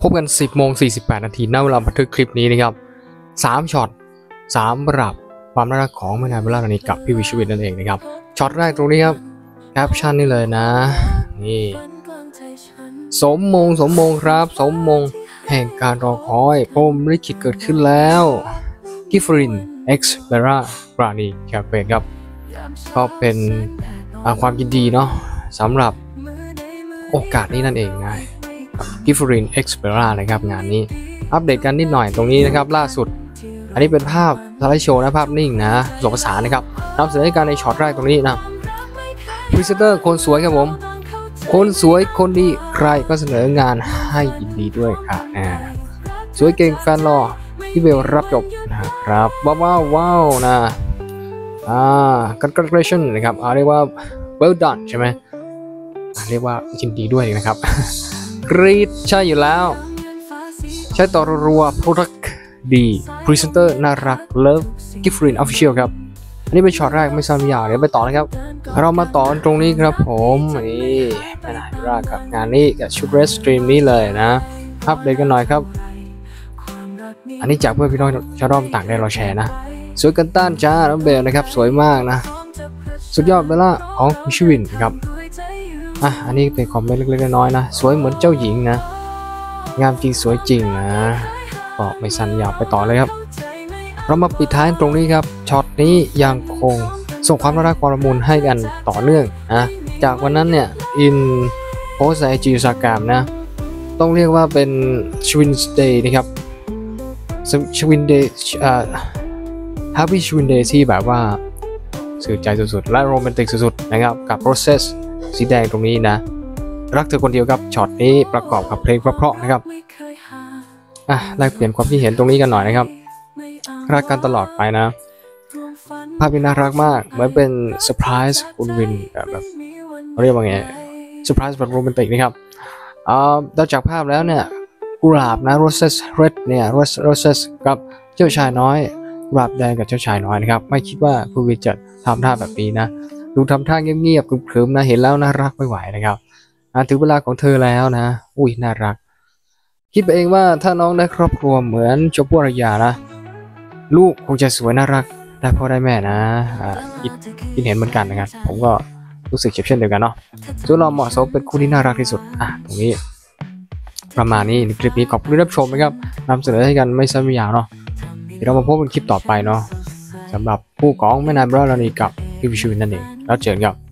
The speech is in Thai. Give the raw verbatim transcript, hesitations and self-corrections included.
พบกัน สิบโมงสี่สิบแปด นาทีณเวลาบันทึกคลิปนี้นะครับสามช็อตสามปรับความน่ารักของแม่นายเบลล่ารานีกับพี่วิชวินนั่นเองนะครับช็อตแรกตรงนี้ครับแคปชั่นนี่เลยนะนี่สมมงสมมงครับสมมงแห่งการรอคอยพรหมลิขิตเกิดขึ้นแล้วกิฟริน X เบลล่ารานีแคมเปญครับก็เป็นความยินดีเนาะสำหรับโอกาสนี้นั่นเองนะกิฟริน X เบลล่านะครับงานนี้อัปเดตกันนิดหน่อยตรงนี้นะครับล่าสุดอันนี้เป็นภาพสไลด์โชว์นะภาพนิ่งนะผสมผสานนะครับนำเสนอการในช็อตแรกตรงนี้นะพรีเซนเตอร์คนสวยครับผมคนสวยคนดีใครก็เสนองานให้ยินดีด้วยค่ะอ่าสวยเก่งแฟนรอพี่เบลรับจบนะครับว้าวว้าวว้าวนะอ่า congratulation นะครับอ่าเรียกว่า well done ใช่ไหมเรียกว่ายินดีด้วยนะครับกรีดใช่อยู่แล้วใช้ต่อรัวโปรดักดีพรีเซนเตอร์น่ารักเลิฟกิฟรินออฟฟิเชียลครับอันนี้เป็นช็อตแรกไม่ซ้ำยาวเดี๋ยวไปต่อนะครับเรามาต่อตรงนี้ครับผมนี่ไม่น่าจะรักครับงานนี้กับชุดเรสสตรีมนี้เลยนะอัปเดตกันหน่อยครับอันนี้จากเพื่อนพี่น้องชาวด้อมต่างได้เราแชร์นะสวยกันต้านจ้าน้องเบลนะครับสวยมากนะสุดยอดเบลล่าของวิชวินครับอ่ะอันนี้เป็นคอมเมนต์เล็กๆน้อยๆนะสวยเหมือนเจ้าหญิงนะงามจริงสวยจริงนะก็ไม่สั้นยาวไปต่อเลยครับเรามาปิดท้ายตรงนี้ครับช็อตนี้ยังคงส่งความน่ารักความละมุนให้กันต่อเนื่องนะจากวันนั้นเนี่ยอินโพสต์ไอจีสกามนะต้องเรียกว่าเป็นชวินเดย์นะครับชวินเดย์อ่าแฮปปี้ชวินเดย์ที่แบบว่าสื่อใจสุดๆและโรแมนติกสุดๆนะครับกับ process สีแดงตรงนี้นะรักเธอคนเดียวครับช็อตนี้ประกอบกับเพลงเพราะๆนะครับอ่ะแลกเปลี่ยนความคิดเห็นตรงนี้กันหน่อยนะครับรักกันตลอดไปนะภาพนี้น่ารักมากเหมือนเป็นเซอร์ไพรส์คุณวินแบบเรียกว่าไงเซอร์ไพรส์แบบโรแมนติกนะครับอ่าเราจากภาพแล้วเนี่ยกุหลาบนะ roses red เนี่ย roses กับเจ้าชายน้อยกุหลาบแดงกับเจ้าชายน้อยนะครับไม่คิดว่าคุณวินจะทำท่าแบบนี้นะดูทำท่าเงียบๆครึมๆนะเห็นแล้วน่ารักไม่ไหวนะครับถึงเวลาของเธอแล้วนะอุ้ยน่ารักคิดไปเองว่าถ้าน้องได้ครอบครัวเหมือนชมพู่อารยานะลูกคงจะสวยน่ารักได้พ่อได้แม่นะคิดคิดเห็นเหมือนกันนะครับผมก็รู้สึกเช่นเดียวกันเนาะส่วนเราเหมาะสมเป็นคู่ที่น่ารักที่สุดอ่ะตรงนี้ประมาณนี้ในคลิปนี้ขอบคุณที่รับชมนะครับนำเสนอให้กันไม่สั้นไม่ยาวเนาะเดี๋ยวเรามาพบกันคลิปต่อไปเนาะสำหรับคู่ของแม่นายเบลล่ารานีกับพี่วิชวินนั่นเองแล้วเจอกันครับ